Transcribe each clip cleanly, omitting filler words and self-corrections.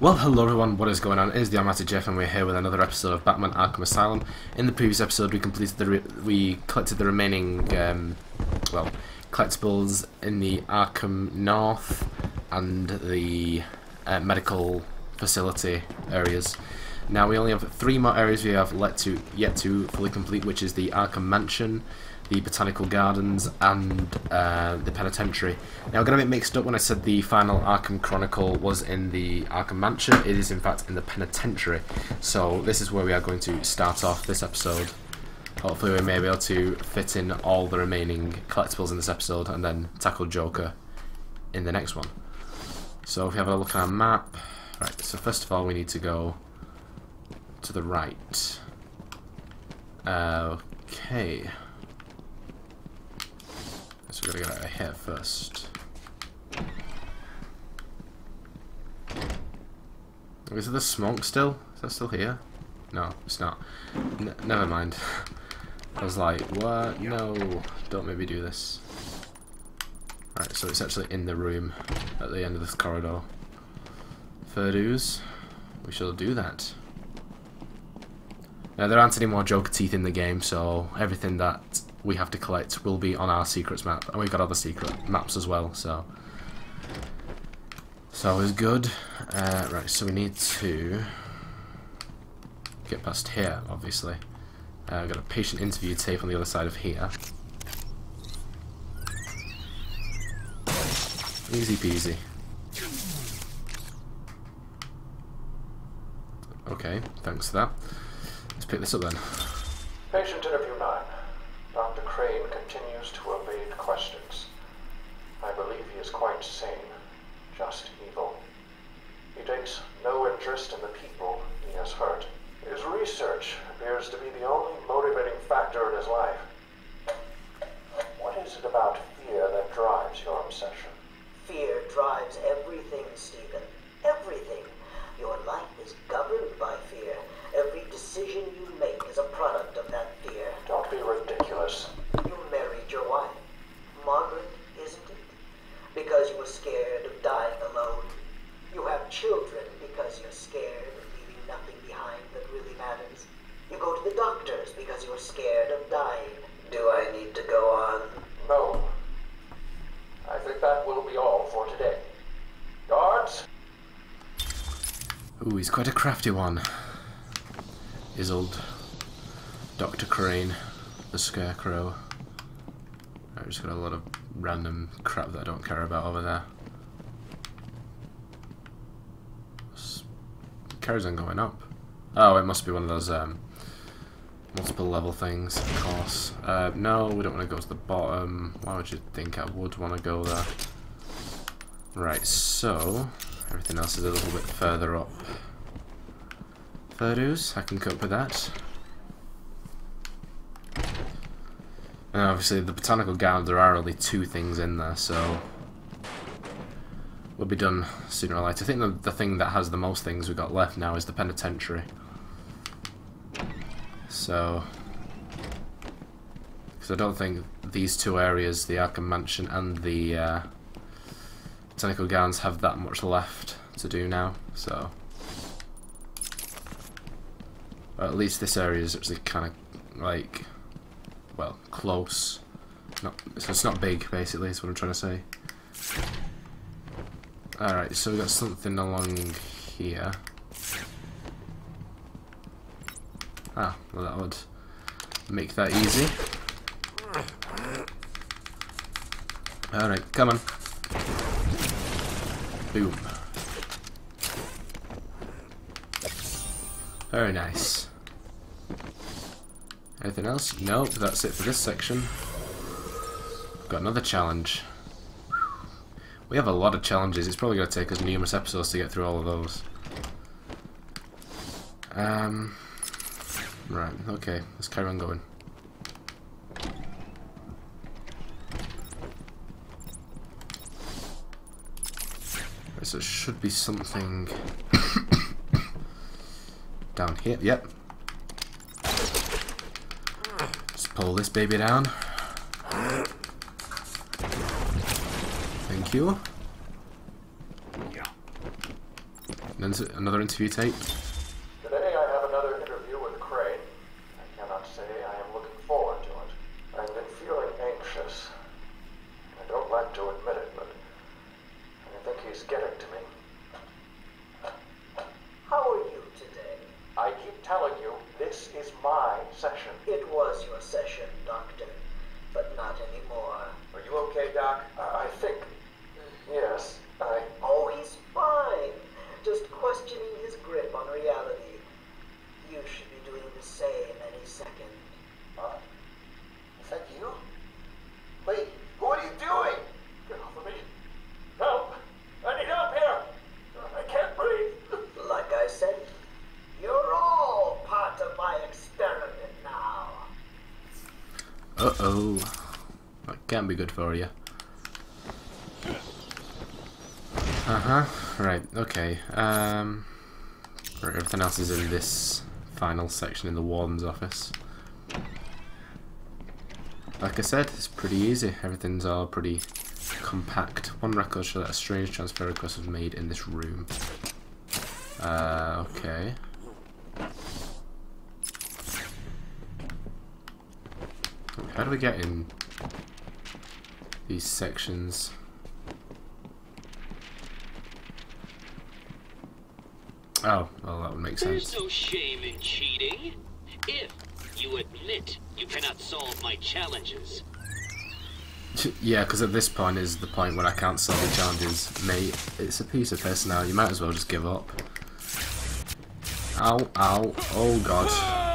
Well, hello everyone, what is going on? It is the Almighty Jeff and we're here with another episode of Batman Arkham Asylum. In the previous episode we collected the remaining, collectibles in the Arkham North and the medical facility areas. Now we only have 3 more areas we have yet to fully complete, which is the Arkham Mansion, the Botanical Gardens, and the Penitentiary. Now I got a bit mixed up when I said the final Arkham Chronicle was in the Arkham Mansion. It is in fact in the Penitentiary. So this is where we are going to start off this episode. Hopefully we may be able to fit in all the remaining collectibles in this episode and then tackle Joker in the next one. So if we have a look at our map, right, so first of all we need to go to the right. Okay. So we're gonna get out of here first. Is there smoke still? Is that still here? No, it's not. Never mind. I was like, what? No, don't make me do this. Right, so it's actually in the room at the end of this corridor. Fair dues. We shall do that. Now, there aren't any more Joker teeth in the game, so everything that we have to collect will be on our secrets map, and we've got other secret maps as well, so it's always good. Right, so we need to get past here, obviously. I've got a patient interview tape on the other side of here. Easy peasy. Okay, thanks for that. Let's pick this up then. Patient interview 9. Dr. Crane continues to evade questions. I believe he is quite sane, just evil. He takes no interest in the people he has hurt. His research appears to be the only motivating factor in his life. What is it about fear that drives your obsession? Fear drives everything, Stephen. Everything. Your life is governed by fear. Every decision you make is a product of that fear. Don't be ridiculous. You married your wife, Margaret, isn't it? Because you were scared of dying alone. You have children because you're scared of leaving nothing behind that really matters. You go to the doctors because you're scared of dying. Do I need to go on? No. I think that will be all for today. Guards? Ooh, he's quite a crafty one. His old Dr. Crane, the Scarecrow. I've just got a lot of random crap that I don't care about over there. Carries on going up. Oh, it must be one of those multiple level things, of course. No, we don't want to go to the bottom. Why would you think I would want to go there? Right, so everything else is a little bit further up. Fair dues, I can cope with that. And obviously the Botanical Gardens, there are only 2 things in there, so we'll be done sooner or later. I think the thing that has the most things we've got left now is the Penitentiary. So, because I don't think these 2 areas, the Arkham Mansion and the Botanical Gardens, have that much left to do now, so. Or at least this area is actually kind of like, well, close. So it's not big, basically, is what I'm trying to say. Alright, so we've got something along here. Ah, well that would make that easy. Alright, come on. Boom. Very nice. Anything else? Nope, that's it for this section. Got another challenge. We have a lot of challenges. It's probably going to take us numerous episodes to get through all of those. Right, okay, let's carry on going. Right, so it should be something down here. Yep. Just pull this baby down. Thank you. Another interview tape. Today I have another interview with Crane. I cannot say I am looking forward to it. I've been feeling anxious. I don't like to admit it, but I think he's getting to me. How are you today? I keep telling you, this is my session. It was your session, Doctor, but not anymore. Are you okay, Doc? I think. Yes, Oh, he's fine. Just questioning his grip on reality. You should be doing the same any second. Is that you? Wait, what are you doing? Get off of me. Help! I need help here! I can't breathe! Like I said, you're all part of my experiment now. Uh-oh. That can't be good for you. Uh-huh. Right, okay. Right, everything else is in this final section in the warden's office. Like I said, it's pretty easy. Everything's all pretty compact. One record shows that a strange transfer request was made in this room. Okay. How do we get in these sections? Oh, well, that would make sense. There's no shame in cheating. If you admit you cannot solve my challenges. Yeah, because at this point is the point where I can't solve the challenges. Mate, it's a piece of piss now. You might as well just give up. Ow, ow, oh god.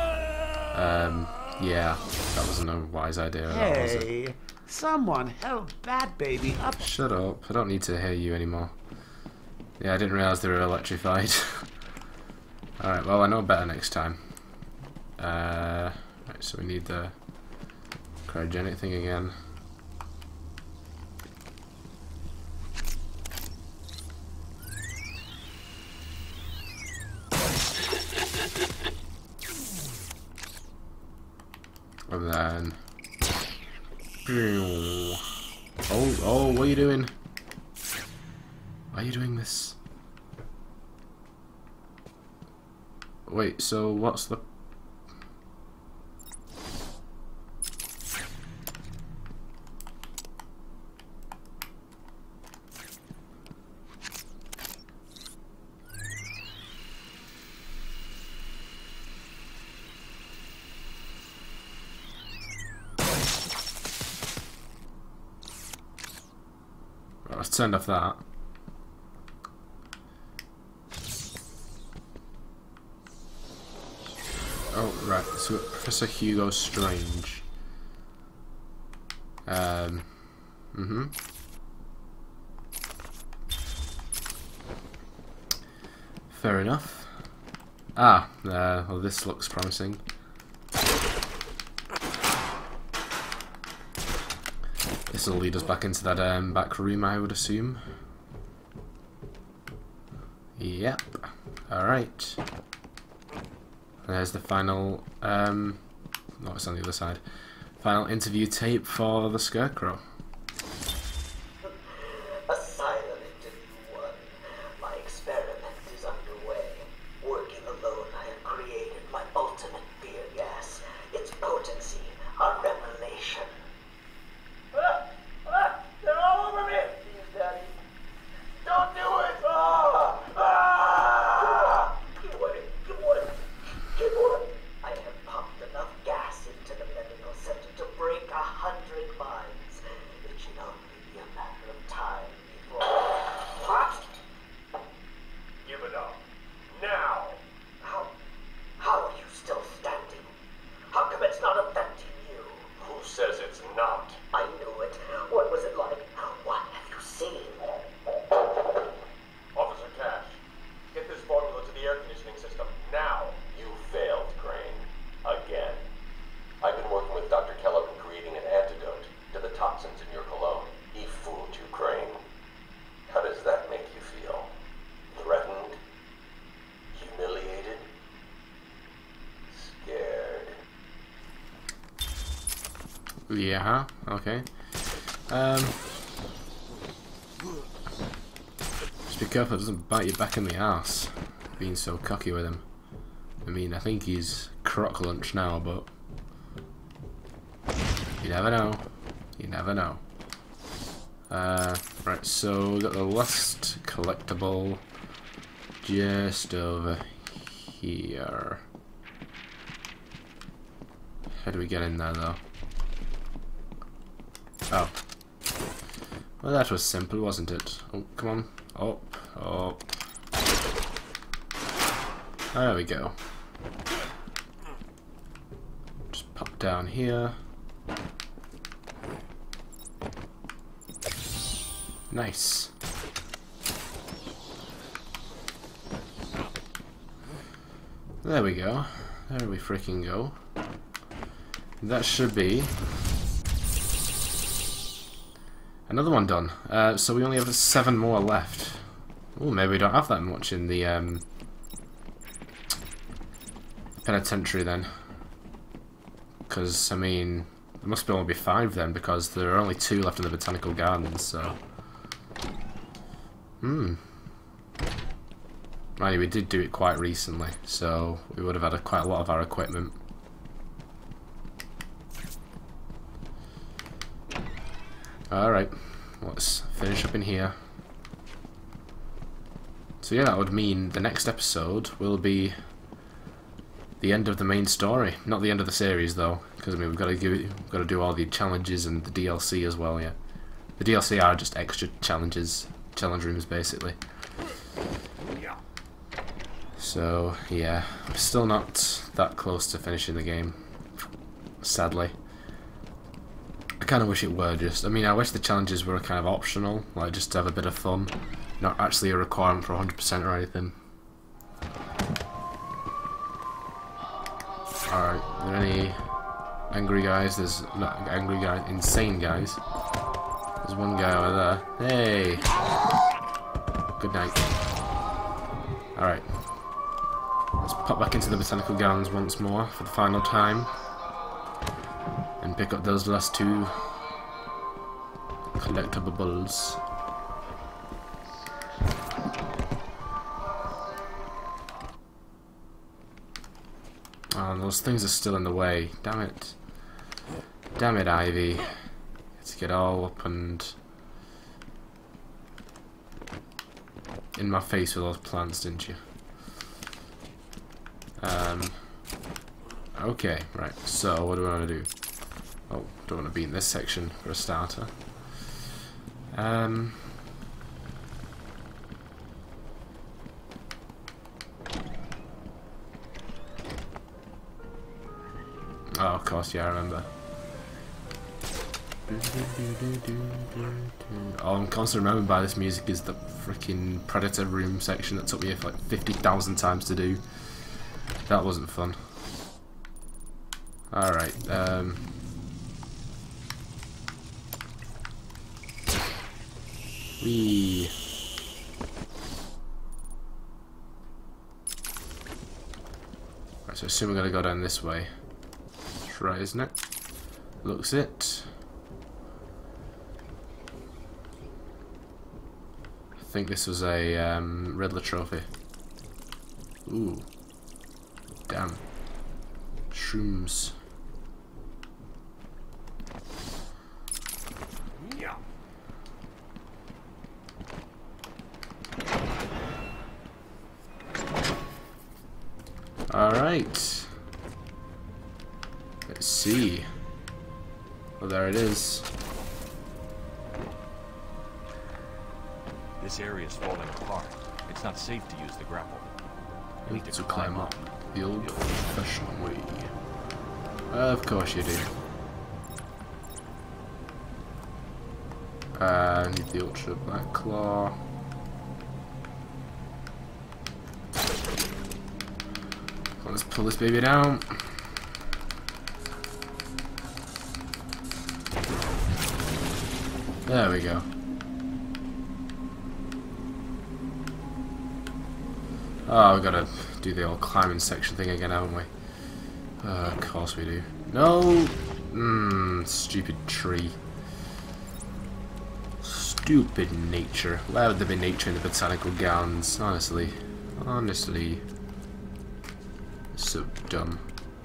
Yeah, that wasn't a wise idea, that was it? Hey, someone help that baby up. Shut up, I don't need to hear you anymore. Yeah, I didn't realise they were electrified. Alright, well, I know better next time. Right, so we need the cryogenic thing again. And then... Oh, what are you doing? Why are you doing this? Wait, so what's the... Well, I've turned off that. Oh, right, so Professor Hugo Strange. Fair enough. Ah, well, this looks promising. This will lead us back into that back room, I would assume. Yep. Alright. There's the final, no, it's on the other side. Final interview tape for the Scarecrow. Asylum interview 1. My experiment is underway. Working alone, I have created my ultimate fear gas. Its potency, a revelation. They're all over me! Please, Daddy. Don't do it! Keep away! Keep away! Keep away! I have pumped enough gas into the medical center to break 100 minds. It should only be a matter of time before... What? Give it up. Now! How are you still standing? How come it's not affecting you? Who says it's not? I knew it. What was it like? What have you seen? Officer Cash, get this formula to the air conditioning system now. You failed, Crane. Again. I've been working with Dr. Keller on creating an antidote to the toxins in your cologne. He fooled you, Crane. How does that make you feel? Threatened? Humiliated? Scared? Yeah, okay. Just be careful it doesn't bite you back in the ass, being so cocky with him. I mean, I think he's croc lunch now, but you never know. You never know. Right, so we got the last collectible just over here. How do we get in there, though? Oh. Well, that was simple, wasn't it? Oh, come on. Up, up. There we go. Just pop down here. Nice. There we go. There we freaking go. That should be another one done. So we only have 7 more left. Oh, maybe we don't have that much in the Penitentiary then. Because, I mean, there must only be 5 then, because there are only 2 left in the Botanical Gardens, so... Mind you, we did do it quite recently, so we would have had quite a lot of our equipment. Alright, let's finish up in here. So yeah, that would mean the next episode will be the end of the main story. Not the end of the series though, because I mean we've got to do all the challenges and the DLC as well. Yeah, the DLC are just extra challenge rooms basically. So yeah, I'm still not that close to finishing the game, sadly. I kind of wish it were just. I mean, I wish the challenges were kind of optional, like just to have a bit of fun, not actually a requirement for 100% or anything. Alright, are there any angry guys? There's not angry guys, insane guys. There's one guy over there. Hey! Good night. Alright. Let's pop back into the Botanical Gardens once more for the final time. And pick up those last 2 collectibles. Oh, and those things are still in the way. Damn it. Damn it, Ivy. Let's get all up and in my face with those plants, didn't you? Okay, right. So, what do I want to do? Oh, don't want to be in this section for a starter. Oh, of course, yeah, I remember. All I'm constantly remembered by this music is the freaking Predator room section that took me like 50,000 times to do. That wasn't fun. Alright, Whee. Right, so I assume we're gonna go down this way. That's right, isn't it? Looks it. I think this was a Riddler trophy. Ooh. Damn. Shrooms. Alright. Let's see. Oh, there it is. This area is falling apart. It's not safe to use the grapple. I need to climb up the old-fashioned way. Of course you do. Need the Ultra Black Claw. Let's pull this baby down. There we go. Oh, we've got to do the old climbing section thing again, haven't we? Of course we do. No! Stupid tree. Stupid nature. Why would there be nature in the Botanical Gardens? Honestly. Honestly. So dumb.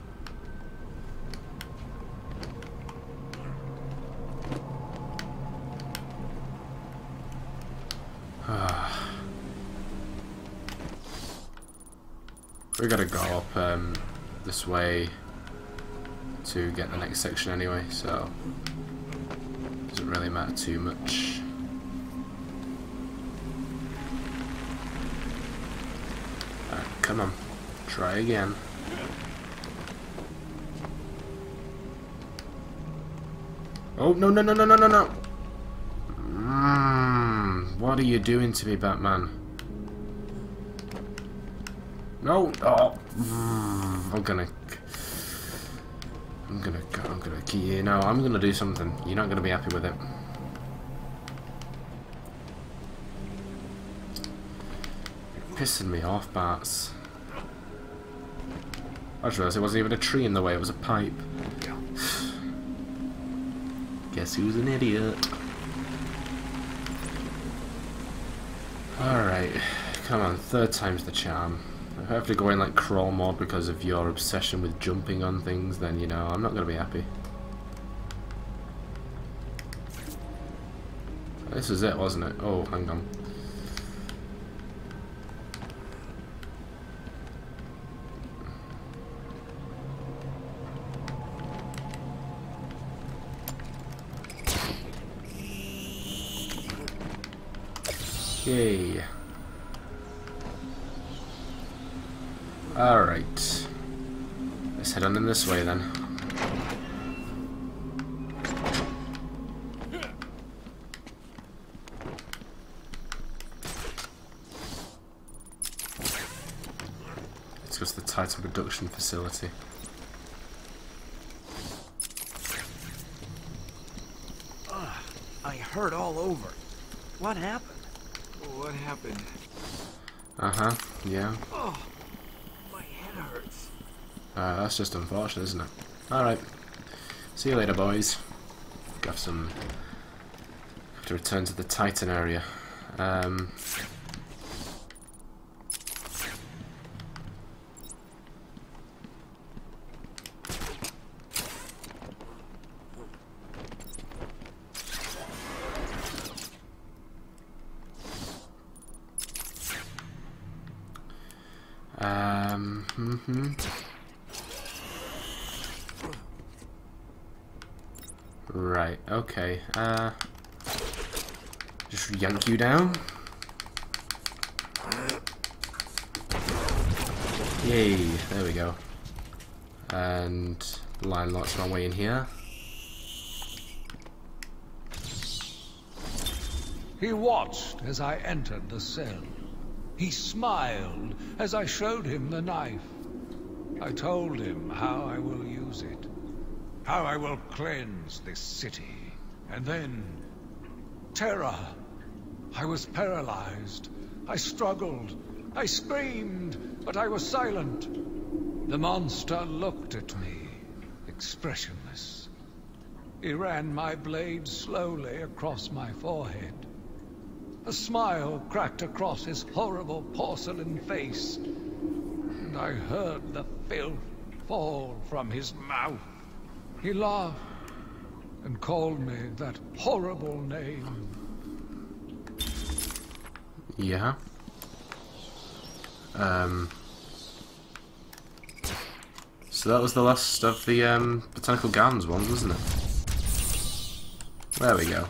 We gotta go up this way to get the next section anyway, so doesn't really matter too much. Alright, come on. Try again. Oh, no, no, no, no, no, no, no! What are you doing to me, Batman? No! Oh! I'm gonna you know, I'm gonna do something. You're not gonna be happy with it. You're pissing me off, Bats. I just realised it wasn't even a tree in the way, it was a pipe. Guess who's an idiot? Alright, come on, third time's the charm. If I have to go in like crawl mode because of your obsession with jumping on things, then you know, I'm not gonna be happy. This is it, wasn't it? Oh, hang on. Yay. Alright. Let's head on in this way then. Let's go to the Titan production facility. I hurt all over. What happened? What happened? Uh-huh, yeah. Oh, my head hurts. That's just unfortunate, isn't it? Alright. See you later, boys. Have to return to the Titan area. Right, okay. Just yank you down. Yay, there we go. And line locks my way in here. He watched as I entered the cell. He smiled as I showed him the knife. I told him how I will use it, how I will cleanse this city. And then, terror. I was paralyzed. I struggled. I screamed, but I was silent. The monster looked at me, expressionless. He ran my blade slowly across my forehead. A smile cracked across his horrible porcelain face, and I heard the filth fall from his mouth. He laughed and called me that horrible name. Yeah. So that was the last of the Botanical Gardens ones, wasn't it? There we go.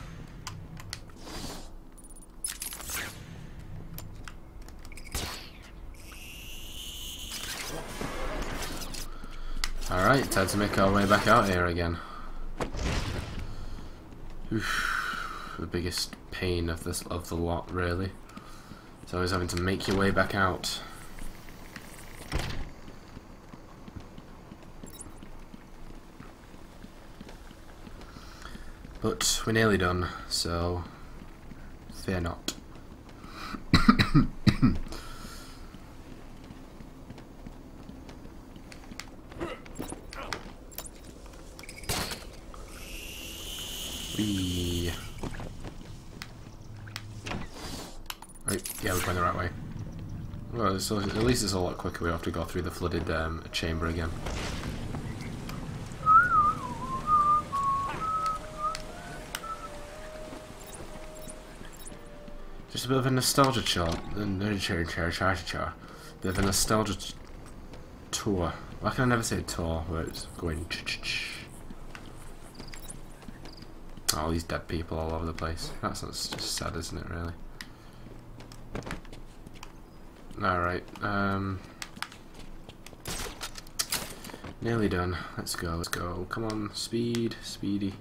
Alright, time to make our way back out here again. Oof, the biggest pain of the lot, really. It's always having to make your way back out. But we're nearly done, so fear not. Yeah, we're going the right way. Well, so at least it's a lot quicker. We have to go through the flooded chamber again. Just a bit of a nostalgia chart. Bit of a nostalgia tour. Why can I never say tour where it's going all these dead people all over the place. That's just sad, isn't it, really? Alright, nearly done. Let's go, let's go. Come on, speed, speedy.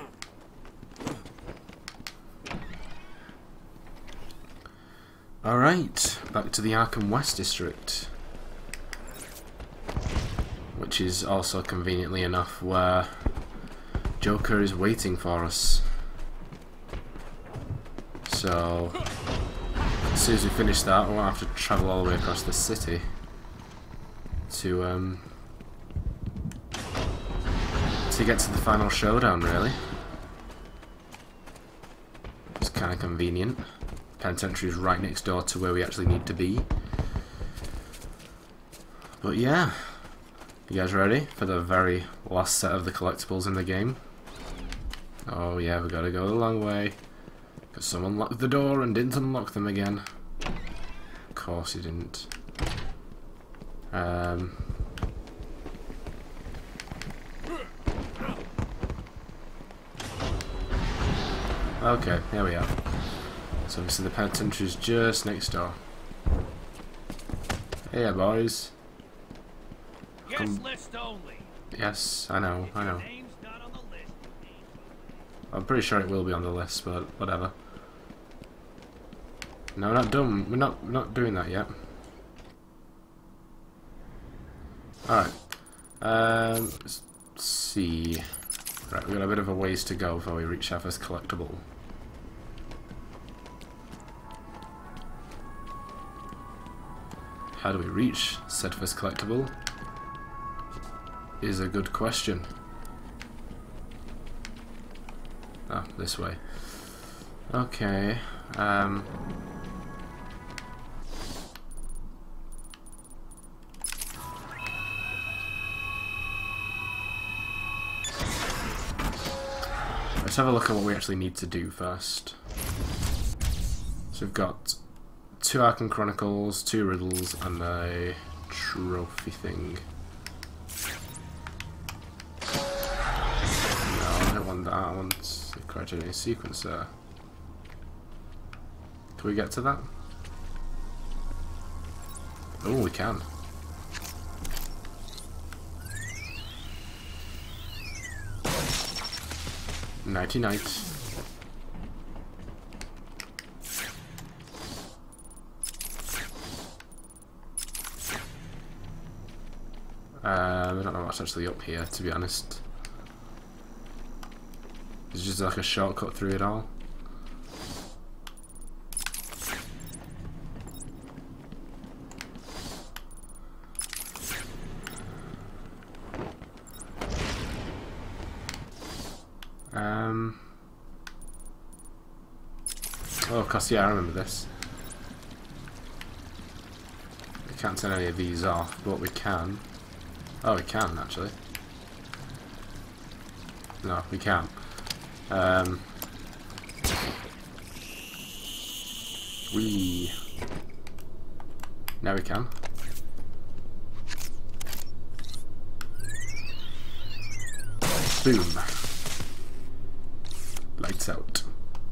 Alright, back to the Arkham West District. Which is also conveniently enough where Joker is waiting for us. So, as soon as we finish that, we won't have to travel all the way across the city to get to the final showdown, really. It's kind of convenient. Penitentiary is right next door to where we actually need to be. But yeah, you guys ready for the very last set of the collectibles in the game? Oh yeah, we gotta go the long way. Because someone locked the door and didn't unlock them again. Of course he didn't. Okay, here we are. So obviously the penitentiary is just next door. Hey boys. Guest list only. Yes, I know, I know. I'm pretty sure it will be on the list, but whatever. No, we're not done. We're not doing that yet. Alright. Let's see. Right, we've got a bit of a ways to go before we reach our first collectible. How do we reach said first collectible? Is a good question. Oh, this way. Okay. Let's have a look at what we actually need to do first. So we've got 2 Arkham Chronicles, 2 riddles, and a trophy thing. No, I don't want that. I want the Criterion Sequencer. Can we get to that? Oh, we can. Nighty night. I don't know what's actually up here, to be honest. It's just like a shortcut through it all. Oh, of course, yeah, I remember this. We can't turn any of these off, but we can. Oh, we can, actually. No, we can't. Now we can. Boom. Lights out.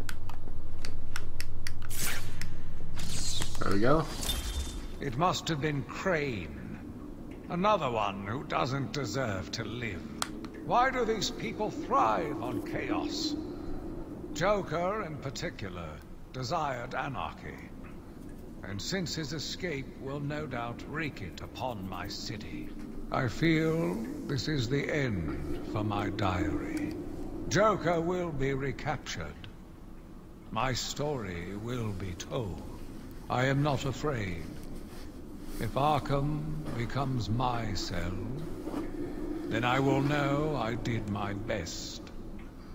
There we go. It must have been Crane. Another one who doesn't deserve to live. Why do these people thrive on chaos? Joker, in particular, desired anarchy. And since his escape will no doubt wreak it upon my city, I feel this is the end for my diary. Joker will be recaptured. My story will be told. I am not afraid. If Arkham becomes my cell, then I will know I did my best.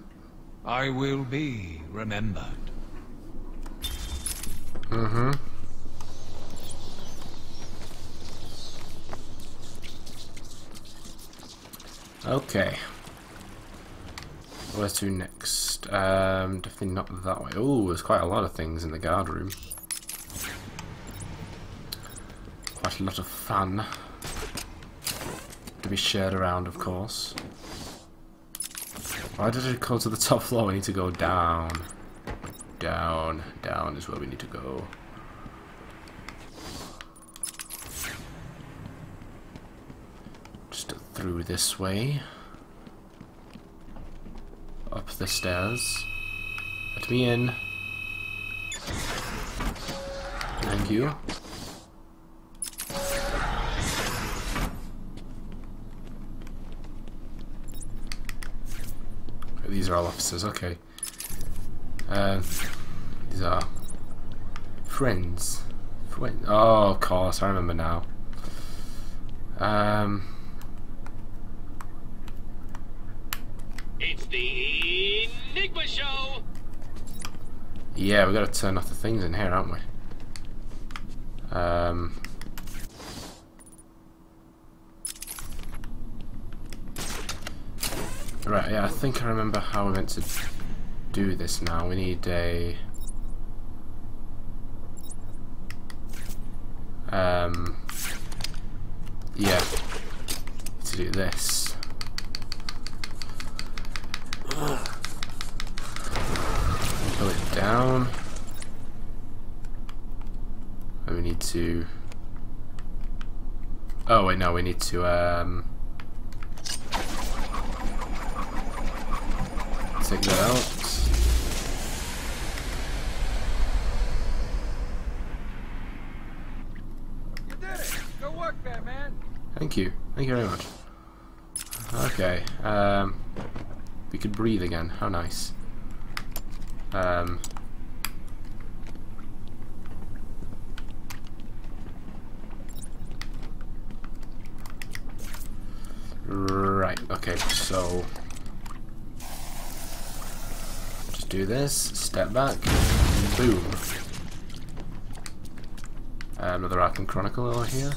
I will be remembered. Okay. Where to next? Definitely not that way. Oh, there's quite a lot of things in the guard room. Quite a lot of fun to be shared around, of course. Why did it go to the top floor? We need to go down. Down. Down is where we need to go. Just through this way. Up the stairs. Let me in. Thank you. These are all officers, okay. These are friends. Oh, of course, I remember now. It's the Enigma Show! Yeah, we gotta turn off the things in here, aren't we? Right, yeah, I think I remember how we're meant to do this now. We need a... yeah, to do this. Pull it down. And we need to... oh wait, no, we need to take that out. You did it! Good work, Batman! Thank you. Thank you very much. Okay. We could breathe again. How nice. Right. Okay. So just do this. Step back. Boom. Another Arkham Chronicle over here.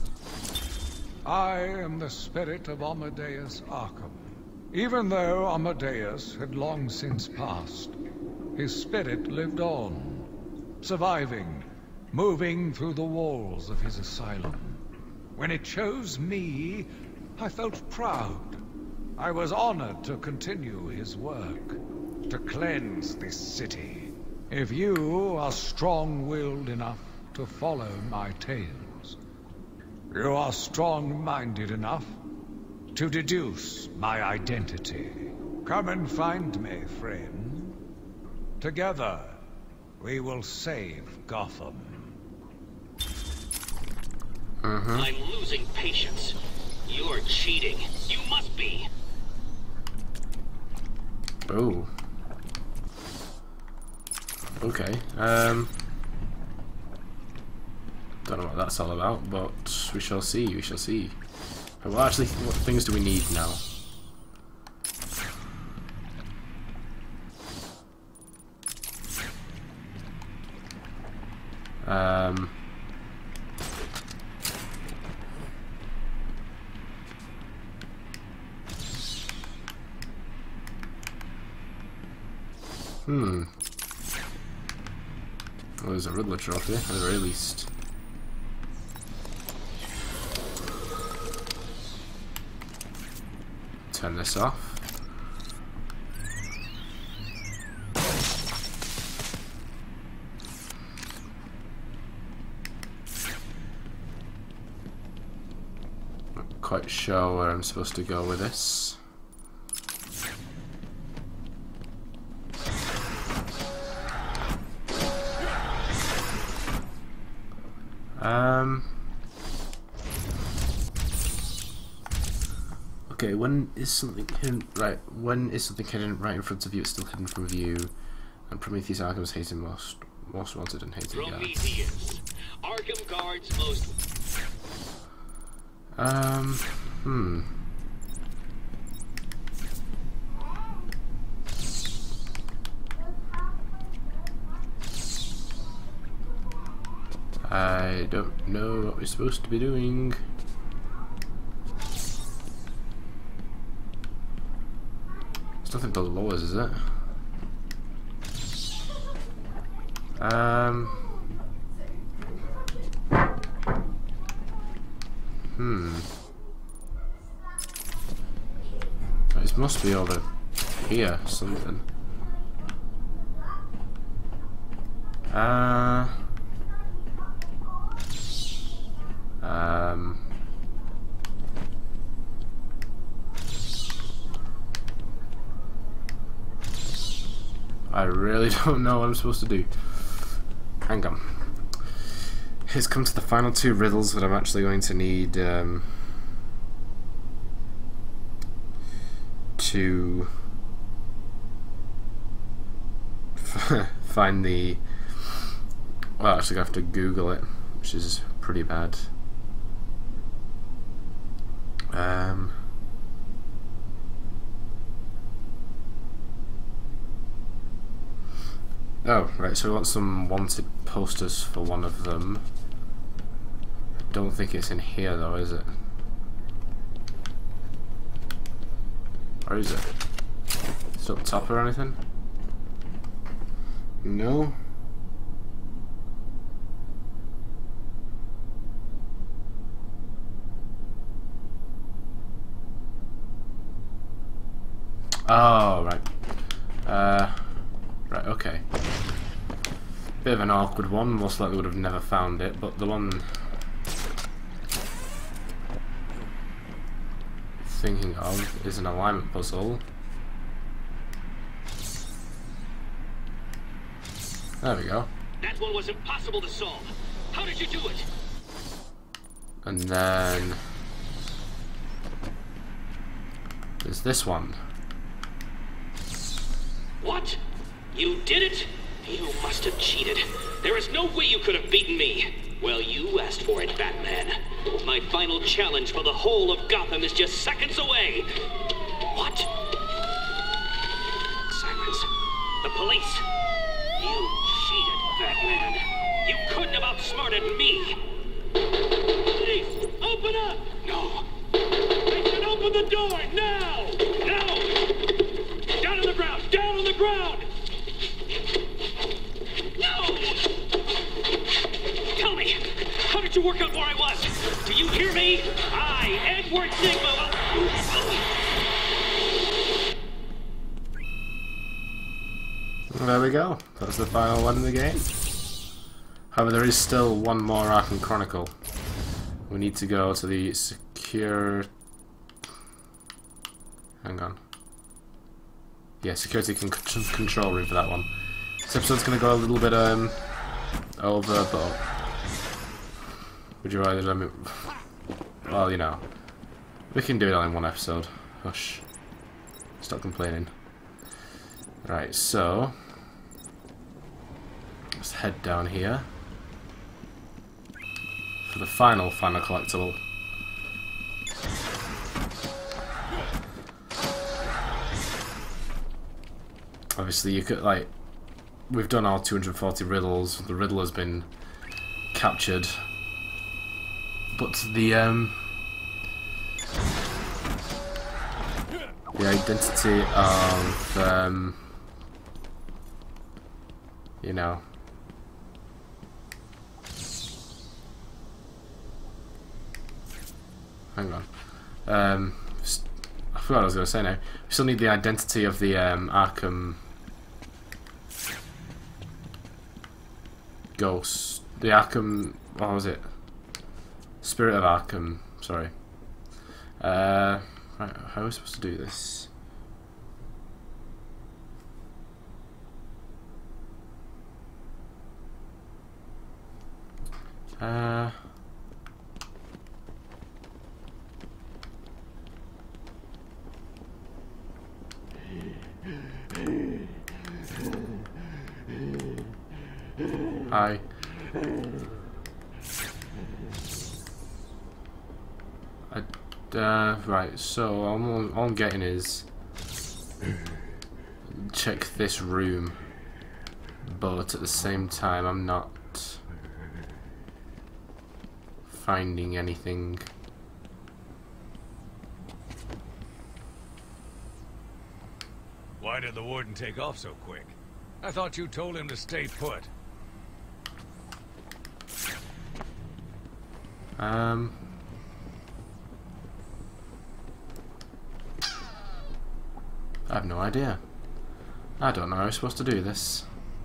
I am the spirit of Amadeus Arkham. Even though Amadeus had long since passed, his spirit lived on, surviving, moving through the walls of his asylum. When it chose me, I felt proud. I was honored to continue his work, to cleanse this city. If you are strong-willed enough to follow my tales, you are strong-minded enough to deduce my identity. Come and find me, friend. Together, we will save Gotham. I'm losing patience. You're cheating. You must be. Oh. Okay. Don't know what that's all about, but we shall see. We shall see. Well, actually, what things do we need now? Well, there's a Riddler trophy, at the very least. Turn this off. Not quite sure where I'm supposed to go with this. Okay, when is something hidden right in front of you, it's still hidden from view, and Prometheus Arkham's hated most wanted and hated guards. Prometheus, Arkham Guard's most... I don't know what we're supposed to be doing. nothing below us, is it? It must be over here, something. I really don't know what I'm supposed to do. Hang on. Here's come to the final two riddles that I'm actually going to need to find the... Well, actually I have to Google it, which is pretty bad. Oh, right, so we want some wanted posters for one of them. I don't think it's in here though, is it? Or is it? Is it up top or anything? No? Oh, right. Right, okay. Bit of an awkward one, most likely would have never found it, but the one thinking of is an alignment puzzle. There we go. That one was impossible to solve. How did you do it? And then there's this one. What? You did it? You must have cheated. There is no way you could have beaten me. Well, you asked for it, Batman. My final challenge for the whole of Gotham is just seconds away. What? Silence. The police. You cheated, Batman. You couldn't have outsmarted me. Police, open up! No. They should open the door now! Now! Down on the ground! Down on the ground! No! Tell me, how did you work out where I was? Do you hear me? I, Edward Nigma, There we go. That's the final one in the game. However, there is still one more Arkham Chronicle. We need to go to the secure... Hang on. Yeah, security control room for that one. This episode's going to go a little bit over, but would you rather let me? Well, you know, we can do it all in one episode. Hush. Stop complaining. Right, so let's head down here for the final collectible. Obviously, you could, like, we've done all 240 riddles. The Riddler's been captured, but the identity of you know, hang on, I forgot what I was going to say now. We still need the identity of the Arkham ghost. The Arkham... what was it? Spirit of Arkham. Sorry. Right, how are we supposed to do this? Hi. Right, so all I'm getting is check this room, but at the same time I'm not finding anything. Why did the warden take off so quick? I thought you told him to stay put. I have no idea. I don't know how I'm supposed to do this.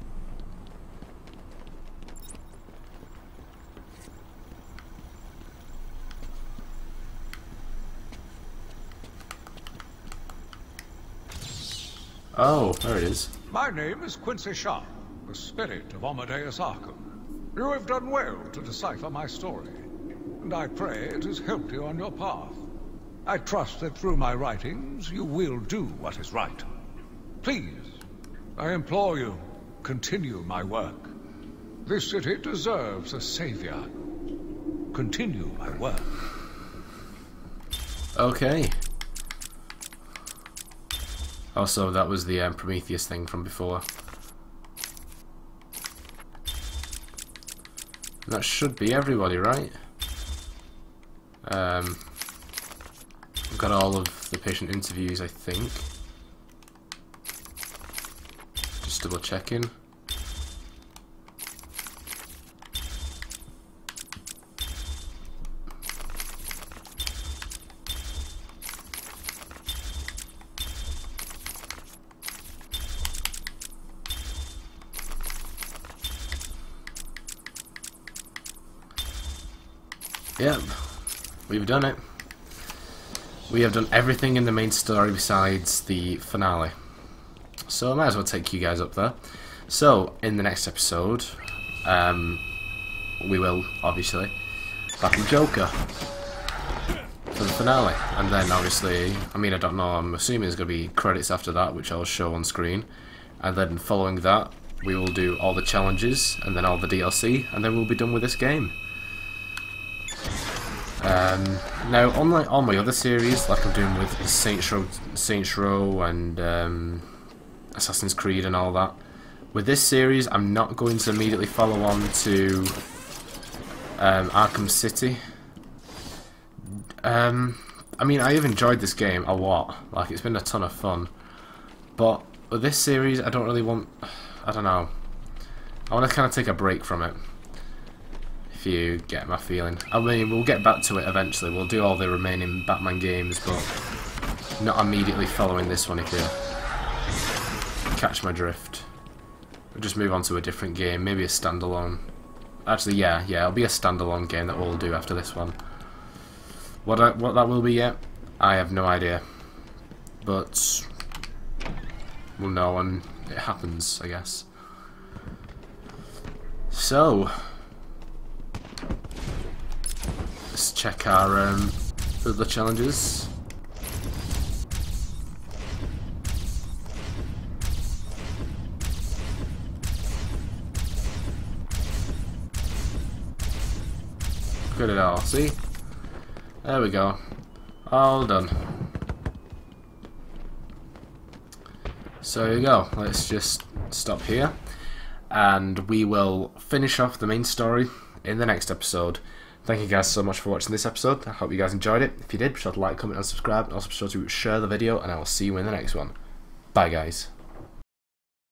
Oh, there it is. My name is Quincy Sharp, the spirit of Amadeus Arkham. You have done well to decipher my story, and I pray it has helped you on your path. I trust that through my writings you will do what is right. Please, I implore you, continue my work. This city deserves a savior. Continue my work. Okay. Also, that was the Prometheus thing from before. That should be everybody, right? I've got all of the patient interviews, I think. Just double checking. Yep, we've done it. We have done everything in the main story besides the finale. So I might as well take you guys up there. So, in the next episode, we will, obviously, battle Joker for the finale. And then, obviously, I mean, I don't know, I'm assuming there's going to be credits after that, which I'll show on screen. And then, following that, we will do all the challenges, and then all the DLC, and then we'll be done with this game. Now, unlike all my other series, like I'm doing with Saints Row and Assassin's Creed and all that, with this series I'm not going to immediately follow on to Arkham City. I mean, I have enjoyed this game a lot, like it's been a ton of fun, but with this series I don't really want, I don't know, I want to kind of take a break from it. You get my feeling. I mean, we'll get back to it eventually. We'll do all the remaining Batman games, but not immediately following this one, if you catch my drift. We'll just move on to a different game, maybe a standalone. Actually, yeah, it'll be a standalone game that we'll do after this one. What that will be yet, I have no idea. But we'll know when it happens, I guess. So, let's check our other challenges. Good at all, see? There we go. All done. So there you go. Let's just stop here. And we will finish off the main story in the next episode. Thank you guys so much for watching this episode. I hope you guys enjoyed it. If you did, be sure to like, comment and subscribe. And also be sure to share the video. And I will see you in the next one. Bye guys.